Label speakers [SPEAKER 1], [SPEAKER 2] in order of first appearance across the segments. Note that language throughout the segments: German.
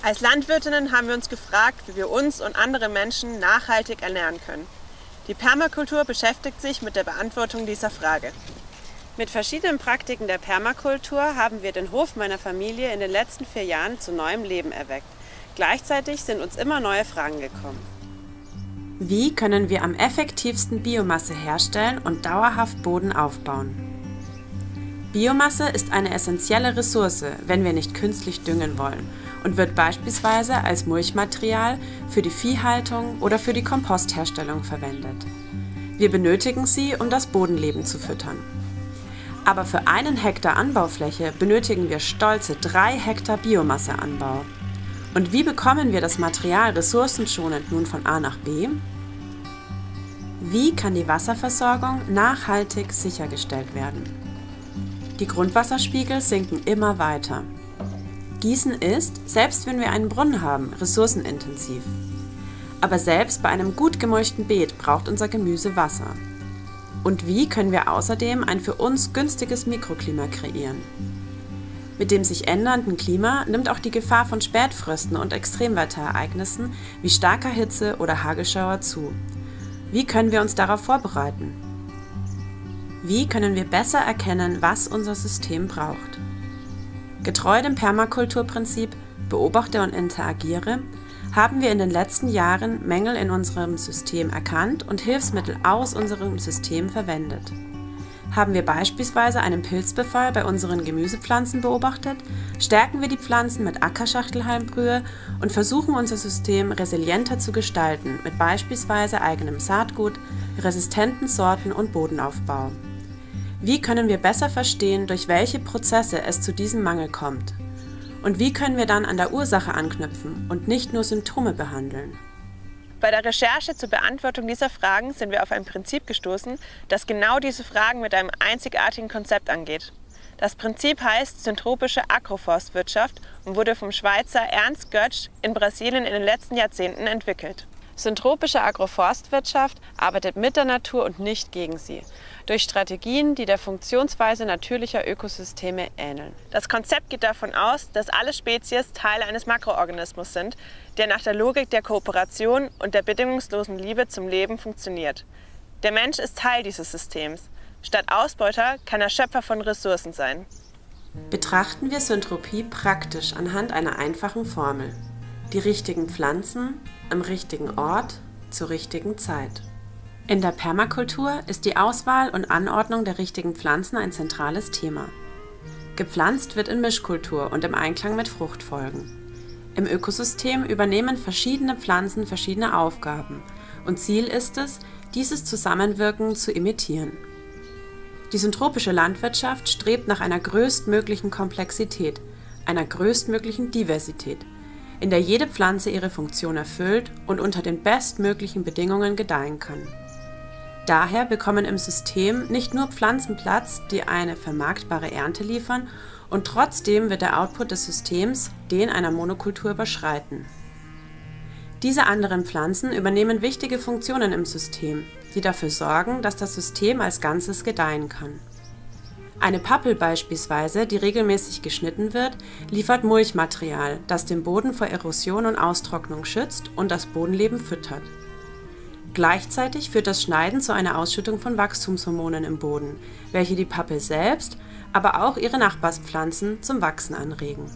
[SPEAKER 1] Als Landwirtinnen haben wir uns gefragt, wie wir uns und andere Menschen nachhaltig ernähren können. Die Permakultur beschäftigt sich mit der Beantwortung dieser Frage. Mit verschiedenen Praktiken der Permakultur haben wir den Hof meiner Familie in den letzten 4 Jahren zu neuem Leben erweckt. Gleichzeitig sind uns immer neue Fragen gekommen.
[SPEAKER 2] Wie können wir am effektivsten Biomasse herstellen und dauerhaft Boden aufbauen? Biomasse ist eine essentielle Ressource, wenn wir nicht künstlich düngen wollen, und wird beispielsweise als Mulchmaterial für die Viehhaltung oder für die Kompostherstellung verwendet. Wir benötigen sie, um das Bodenleben zu füttern. Aber für 1 Hektar Anbaufläche benötigen wir stolze 3 Hektar Biomasseanbau. Und wie bekommen wir das Material ressourcenschonend nun von A nach B? Wie kann die Wasserversorgung nachhaltig sichergestellt werden? Die Grundwasserspiegel sinken immer weiter. Gießen ist, selbst wenn wir einen Brunnen haben, ressourcenintensiv. Aber selbst bei einem gut gemulchten Beet braucht unser Gemüse Wasser. Und wie können wir außerdem ein für uns günstiges Mikroklima kreieren? Mit dem sich ändernden Klima nimmt auch die Gefahr von Spätfrösten und Extremwetterereignissen wie starker Hitze oder Hagelschauer zu. Wie können wir uns darauf vorbereiten? Wie können wir besser erkennen, was unser System braucht? Getreu dem Permakulturprinzip Beobachte und interagiere, haben wir in den letzten Jahren Mängel in unserem System erkannt und Hilfsmittel aus unserem System verwendet. Haben wir beispielsweise einen Pilzbefall bei unseren Gemüsepflanzen beobachtet, stärken wir die Pflanzen mit Ackerschachtelhalmbrühe und versuchen unser System resilienter zu gestalten mit beispielsweise eigenem Saatgut, resistenten Sorten und Bodenaufbau. Wie können wir besser verstehen, durch welche Prozesse es zu diesem Mangel kommt? Und wie können wir dann an der Ursache anknüpfen und nicht nur Symptome behandeln?
[SPEAKER 1] Bei der Recherche zur Beantwortung dieser Fragen sind wir auf ein Prinzip gestoßen, das genau diese Fragen mit einem einzigartigen Konzept angeht. Das Prinzip heißt syntropische Agroforstwirtschaft und wurde vom Schweizer Ernst Götsch in Brasilien in den letzten Jahrzehnten entwickelt. Syntropische Agroforstwirtschaft arbeitet mit der Natur und nicht gegen sie, durch Strategien, die der Funktionsweise natürlicher Ökosysteme ähneln. Das Konzept geht davon aus, dass alle Spezies Teile eines Makroorganismus sind, der nach der Logik der Kooperation und der bedingungslosen Liebe zum Leben funktioniert. Der Mensch ist Teil dieses Systems. Statt Ausbeuter kann er Schöpfer von Ressourcen sein.
[SPEAKER 2] Betrachten wir Syntropie praktisch anhand einer einfachen Formel. Die richtigen Pflanzen am richtigen Ort zur richtigen Zeit. In der Permakultur ist die Auswahl und Anordnung der richtigen Pflanzen ein zentrales Thema. Gepflanzt wird in Mischkultur und im Einklang mit Fruchtfolgen. Im Ökosystem übernehmen verschiedene Pflanzen verschiedene Aufgaben und Ziel ist es, dieses Zusammenwirken zu imitieren. Die syntropische Landwirtschaft strebt nach einer größtmöglichen Komplexität, einer größtmöglichen Diversität, in der jede Pflanze ihre Funktion erfüllt und unter den bestmöglichen Bedingungen gedeihen kann. Daher bekommen im System nicht nur Pflanzen Platz, die eine vermarktbare Ernte liefern, und trotzdem wird der Output des Systems den einer Monokultur überschreiten. Diese anderen Pflanzen übernehmen wichtige Funktionen im System, die dafür sorgen, dass das System als Ganzes gedeihen kann. Eine Pappel beispielsweise, die regelmäßig geschnitten wird, liefert Mulchmaterial, das den Boden vor Erosion und Austrocknung schützt und das Bodenleben füttert. Gleichzeitig führt das Schneiden zu einer Ausschüttung von Wachstumshormonen im Boden, welche die Pappel selbst, aber auch ihre Nachbarspflanzen zum Wachsen anregen.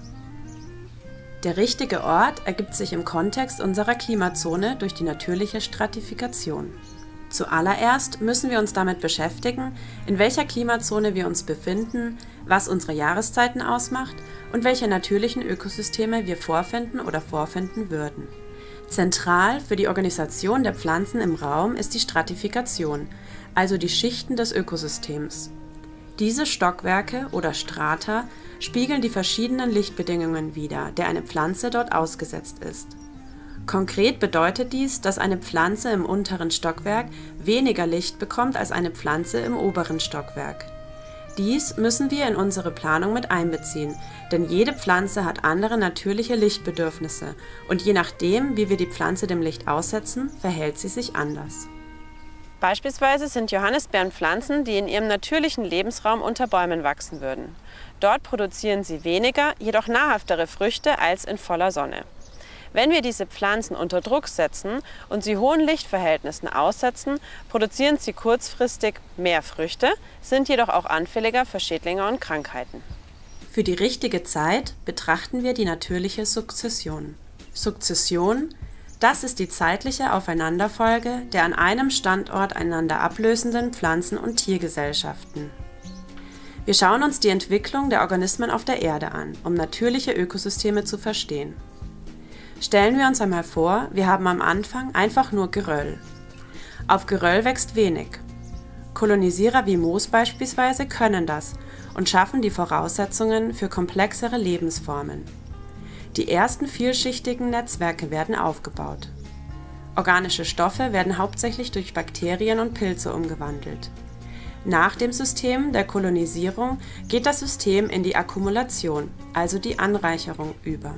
[SPEAKER 2] Der richtige Ort ergibt sich im Kontext unserer Klimazone durch die natürliche Stratifikation. Zuallererst müssen wir uns damit beschäftigen, in welcher Klimazone wir uns befinden, was unsere Jahreszeiten ausmacht und welche natürlichen Ökosysteme wir vorfinden oder vorfinden würden. Zentral für die Organisation der Pflanzen im Raum ist die Stratifikation, also die Schichten des Ökosystems. Diese Stockwerke oder Strata spiegeln die verschiedenen Lichtbedingungen wider, der eine Pflanze dort ausgesetzt ist. Konkret bedeutet dies, dass eine Pflanze im unteren Stockwerk weniger Licht bekommt als eine Pflanze im oberen Stockwerk. Dies müssen wir in unsere Planung mit einbeziehen, denn jede Pflanze hat andere natürliche Lichtbedürfnisse und je nachdem, wie wir die Pflanze dem Licht aussetzen, verhält sie sich anders.
[SPEAKER 1] Beispielsweise sind Johannisbeeren Pflanzen, die in ihrem natürlichen Lebensraum unter Bäumen wachsen würden. Dort produzieren sie weniger, jedoch nahrhaftere Früchte als in voller Sonne. Wenn wir diese Pflanzen unter Druck setzen und sie hohen Lichtverhältnissen aussetzen, produzieren sie kurzfristig mehr Früchte, sind jedoch auch anfälliger für Schädlinge und Krankheiten.
[SPEAKER 2] Für die richtige Zeit betrachten wir die natürliche Sukzession. Sukzession, das ist die zeitliche Aufeinanderfolge der an einem Standort einander ablösenden Pflanzen- und Tiergesellschaften. Wir schauen uns die Entwicklung der Organismen auf der Erde an, um natürliche Ökosysteme zu verstehen. Stellen wir uns einmal vor, wir haben am Anfang einfach nur Geröll. Auf Geröll wächst wenig. Kolonisierer wie Moos beispielsweise können das und schaffen die Voraussetzungen für komplexere Lebensformen. Die ersten vielschichtigen Netzwerke werden aufgebaut. Organische Stoffe werden hauptsächlich durch Bakterien und Pilze umgewandelt. Nach dem System der Kolonisierung geht das System in die Akkumulation, also die Anreicherung, über.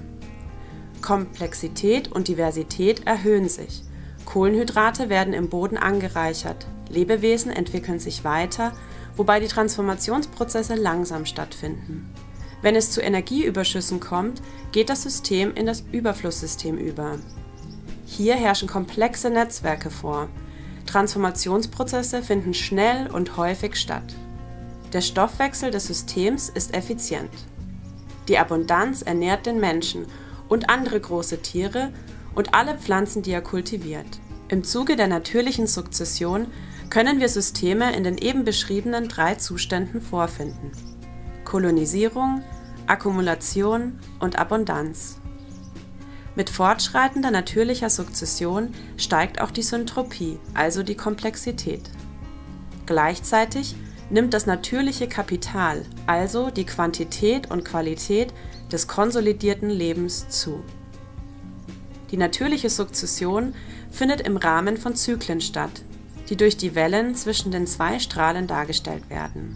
[SPEAKER 2] Komplexität und Diversität erhöhen sich. Kohlenhydrate werden im Boden angereichert, Lebewesen entwickeln sich weiter, wobei die Transformationsprozesse langsam stattfinden. Wenn es zu Energieüberschüssen kommt, geht das System in das Überflusssystem über. Hier herrschen komplexe Netzwerke vor. Transformationsprozesse finden schnell und häufig statt. Der Stoffwechsel des Systems ist effizient. Die Abundanz ernährt den Menschen und andere große Tiere und alle Pflanzen, die er kultiviert. Im Zuge der natürlichen Sukzession können wir Systeme in den eben beschriebenen 3 Zuständen vorfinden: Kolonisierung, Akkumulation und Abundanz. Mit fortschreitender natürlicher Sukzession steigt auch die Syntropie, also die Komplexität. Gleichzeitig nimmt das natürliche Kapital, also die Quantität und Qualität des konsolidierten Lebens zu. Die natürliche Sukzession findet im Rahmen von Zyklen statt, die durch die Wellen zwischen den 2 Strahlen dargestellt werden.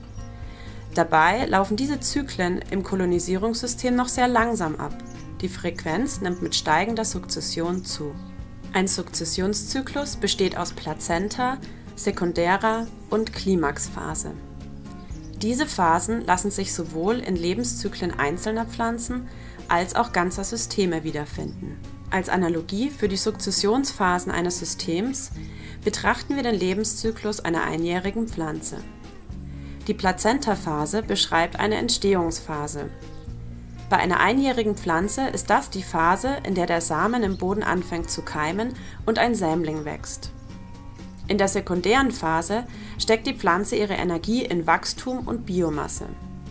[SPEAKER 2] Dabei laufen diese Zyklen im Kolonisierungssystem noch sehr langsam ab. Die Frequenz nimmt mit steigender Sukzession zu. Ein Sukzessionszyklus besteht aus Plazenta, sekundärer und Klimaxphase. Diese Phasen lassen sich sowohl in Lebenszyklen einzelner Pflanzen als auch ganzer Systeme wiederfinden. Als Analogie für die Sukzessionsphasen eines Systems betrachten wir den Lebenszyklus einer einjährigen Pflanze. Die Plazentaphase beschreibt eine Entstehungsphase. Bei einer einjährigen Pflanze ist das die Phase, in der der Samen im Boden anfängt zu keimen und ein Sämling wächst. In der sekundären Phase steckt die Pflanze ihre Energie in Wachstum und Biomasse.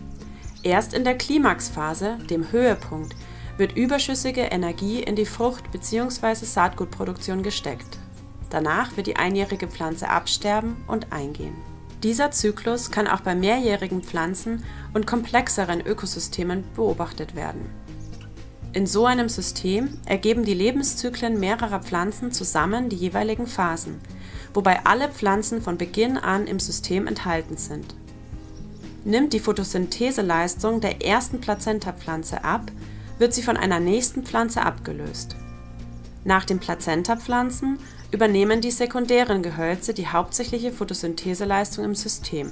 [SPEAKER 2] Erst in der Klimaxphase, dem Höhepunkt, wird überschüssige Energie in die Frucht- bzw. Saatgutproduktion gesteckt. Danach wird die einjährige Pflanze absterben und eingehen. Dieser Zyklus kann auch bei mehrjährigen Pflanzen und komplexeren Ökosystemen beobachtet werden. In so einem System ergeben die Lebenszyklen mehrerer Pflanzen zusammen die jeweiligen Phasen, wobei alle Pflanzen von Beginn an im System enthalten sind. Nimmt die Photosyntheseleistung der ersten Plazentapflanze ab, wird sie von einer nächsten Pflanze abgelöst. Nach den Plazentapflanzen übernehmen die sekundären Gehölze die hauptsächliche Photosyntheseleistung im System.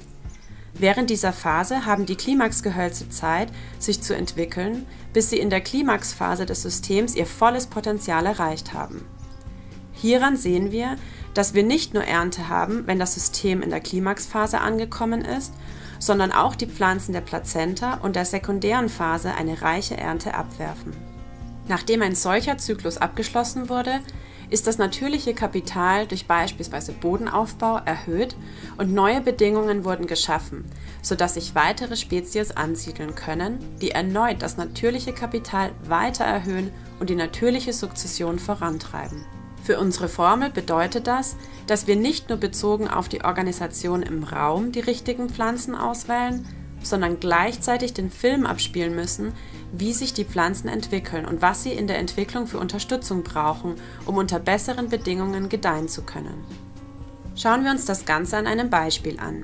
[SPEAKER 2] Während dieser Phase haben die Klimaxgehölze Zeit, sich zu entwickeln, bis sie in der Klimaxphase des Systems ihr volles Potenzial erreicht haben. Hieran sehen wir, dass wir nicht nur Ernte haben, wenn das System in der Klimaxphase angekommen ist, sondern auch die Pflanzen der Plazenta und der sekundären Phase eine reiche Ernte abwerfen. Nachdem ein solcher Zyklus abgeschlossen wurde, ist das natürliche Kapital durch beispielsweise Bodenaufbau erhöht und neue Bedingungen wurden geschaffen, sodass sich weitere Spezies ansiedeln können, die erneut das natürliche Kapital weiter erhöhen und die natürliche Sukzession vorantreiben. Für unsere Formel bedeutet das, dass wir nicht nur bezogen auf die Organisation im Raum die richtigen Pflanzen auswählen, sondern gleichzeitig den Film abspielen müssen, wie sich die Pflanzen entwickeln und was sie in der Entwicklung für Unterstützung brauchen, um unter besseren Bedingungen gedeihen zu können. Schauen wir uns das Ganze an einem Beispiel an.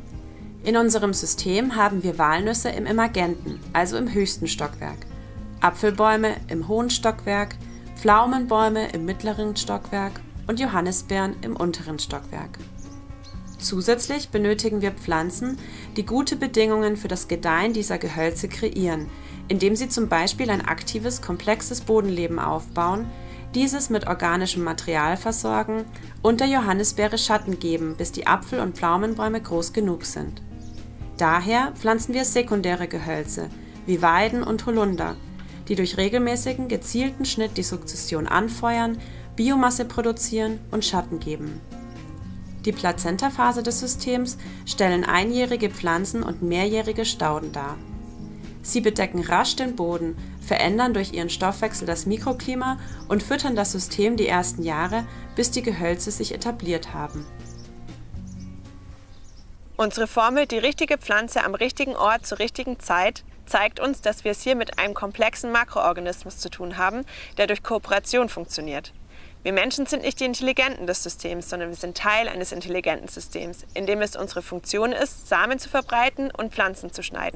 [SPEAKER 2] In unserem System haben wir Walnüsse im emergenten, also im höchsten Stockwerk, Apfelbäume im hohen Stockwerk, Pflaumenbäume im mittleren Stockwerk und Johannisbeeren im unteren Stockwerk. Zusätzlich benötigen wir Pflanzen, die gute Bedingungen für das Gedeihen dieser Gehölze kreieren, indem sie zum Beispiel ein aktives, komplexes Bodenleben aufbauen, dieses mit organischem Material versorgen und der Johannisbeere Schatten geben, bis die Apfel- und Pflaumenbäume groß genug sind. Daher pflanzen wir sekundäre Gehölze, wie Weiden und Holunder, die durch regelmäßigen, gezielten Schnitt die Sukzession anfeuern, Biomasse produzieren und Schatten geben. Die Plazentaphase des Systems stellen einjährige Pflanzen und mehrjährige Stauden dar. Sie bedecken rasch den Boden, verändern durch ihren Stoffwechsel das Mikroklima und füttern das System die ersten Jahre, bis die Gehölze sich etabliert haben.
[SPEAKER 1] Unsere Formel, die richtige Pflanze am richtigen Ort zur richtigen Zeit, zeigt uns, dass wir es hier mit einem komplexen Makroorganismus zu tun haben, der durch Kooperation funktioniert. Wir Menschen sind nicht die Intelligenten des Systems, sondern wir sind Teil eines intelligenten Systems, in dem es unsere Funktion ist, Samen zu verbreiten und Pflanzen zu schneiden.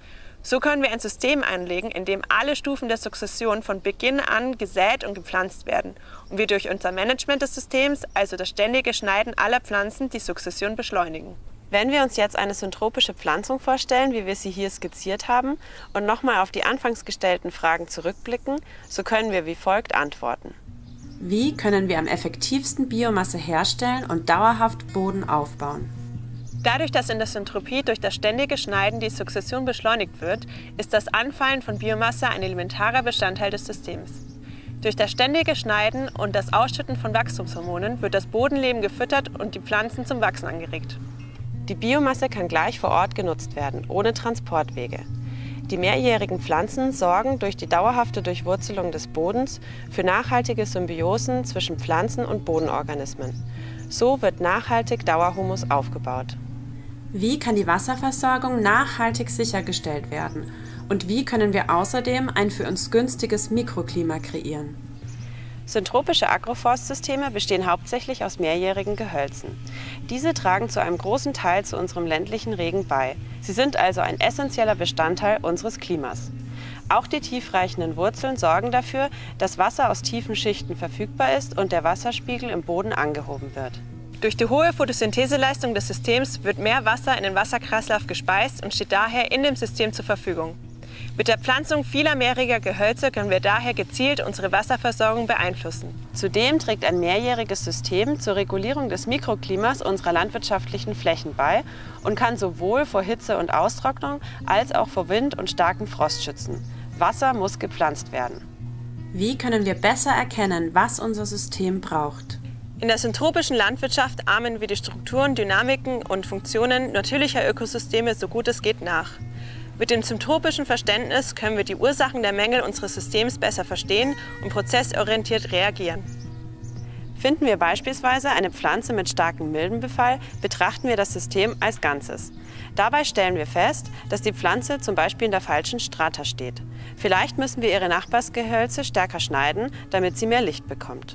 [SPEAKER 1] So können wir ein System anlegen, in dem alle Stufen der Sukzession von Beginn an gesät und gepflanzt werden und wir durch unser Management des Systems, also das ständige Schneiden aller Pflanzen, die Sukzession beschleunigen. Wenn wir uns jetzt eine syntropische Pflanzung vorstellen, wie wir sie hier skizziert haben, und nochmal auf die anfangs gestellten Fragen zurückblicken, so können wir wie folgt antworten.
[SPEAKER 2] Wie können wir am effektivsten Biomasse herstellen und dauerhaft Boden aufbauen?
[SPEAKER 1] Dadurch, dass in der Syntropie durch das ständige Schneiden die Sukzession beschleunigt wird, ist das Anfallen von Biomasse ein elementarer Bestandteil des Systems. Durch das ständige Schneiden und das Ausschütten von Wachstumshormonen wird das Bodenleben gefüttert und die Pflanzen zum Wachsen angeregt. Die Biomasse kann gleich vor Ort genutzt werden, ohne Transportwege. Die mehrjährigen Pflanzen sorgen durch die dauerhafte Durchwurzelung des Bodens für nachhaltige Symbiosen zwischen Pflanzen und Bodenorganismen. So wird nachhaltig Dauerhumus aufgebaut.
[SPEAKER 2] Wie kann die Wasserversorgung nachhaltig sichergestellt werden? Und wie können wir außerdem ein für uns günstiges Mikroklima kreieren?
[SPEAKER 1] Syntropische Agroforstsysteme bestehen hauptsächlich aus mehrjährigen Gehölzen. Diese tragen zu einem großen Teil zu unserem ländlichen Regen bei. Sie sind also ein essentieller Bestandteil unseres Klimas. Auch die tiefreichenden Wurzeln sorgen dafür, dass Wasser aus tiefen Schichten verfügbar ist und der Wasserspiegel im Boden angehoben wird. Durch die hohe Photosyntheseleistung des Systems wird mehr Wasser in den Wasserkreislauf gespeist und steht daher in dem System zur Verfügung. Mit der Pflanzung vieler mehrjähriger Gehölze können wir daher gezielt unsere Wasserversorgung beeinflussen. Zudem trägt ein mehrjähriges System zur Regulierung des Mikroklimas unserer landwirtschaftlichen Flächen bei und kann sowohl vor Hitze und Austrocknung als auch vor Wind und starkem Frost schützen. Wasser muss gepflanzt werden.
[SPEAKER 2] Wie können wir besser erkennen, was unser System braucht?
[SPEAKER 1] In der syntropischen Landwirtschaft ahmen wir die Strukturen, Dynamiken und Funktionen natürlicher Ökosysteme so gut es geht nach. Mit dem syntropischen Verständnis können wir die Ursachen der Mängel unseres Systems besser verstehen und prozessorientiert reagieren. Finden wir beispielsweise eine Pflanze mit starkem Milbenbefall, betrachten wir das System als Ganzes. Dabei stellen wir fest, dass die Pflanze zum Beispiel in der falschen Strata steht. Vielleicht müssen wir ihre Nachbarsgehölze stärker schneiden, damit sie mehr Licht bekommt.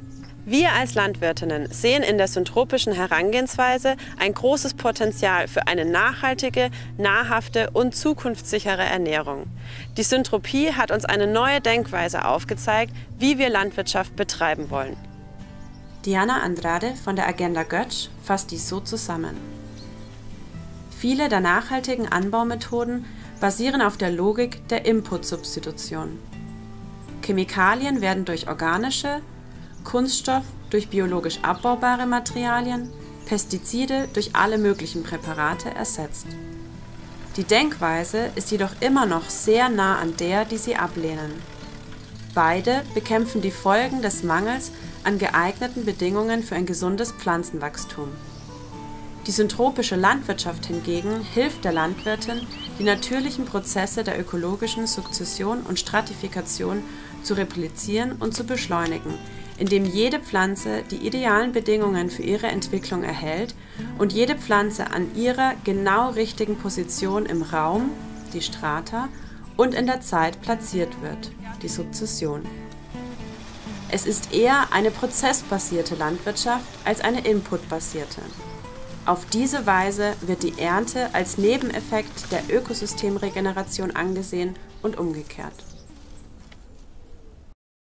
[SPEAKER 1] Wir als Landwirtinnen sehen in der syntropischen Herangehensweise ein großes Potenzial für eine nachhaltige, nahrhafte und zukunftssichere Ernährung. Die Syntropie hat uns eine neue Denkweise aufgezeigt, wie wir Landwirtschaft betreiben wollen.
[SPEAKER 2] Diana Andrade von der Agenda Götsch fasst dies so zusammen. Viele der nachhaltigen Anbaumethoden basieren auf der Logik der Inputsubstitution. Chemikalien werden durch organische, Kunststoff durch biologisch abbaubare Materialien, Pestizide durch alle möglichen Präparate ersetzt. Die Denkweise ist jedoch immer noch sehr nah an der, die sie ablehnen. Beide bekämpfen die Folgen des Mangels an geeigneten Bedingungen für ein gesundes Pflanzenwachstum. Die syntropische Landwirtschaft hingegen hilft der Landwirtin, die natürlichen Prozesse der ökologischen Sukzession und Stratifikation zu replizieren und zu beschleunigen, indem jede Pflanze die idealen Bedingungen für ihre Entwicklung erhält und jede Pflanze an ihrer genau richtigen Position im Raum, die Strata, und in der Zeit platziert wird, die Sukzession. Es ist eher eine prozessbasierte Landwirtschaft als eine inputbasierte. Auf diese Weise wird die Ernte als Nebeneffekt der Ökosystemregeneration angesehen und umgekehrt.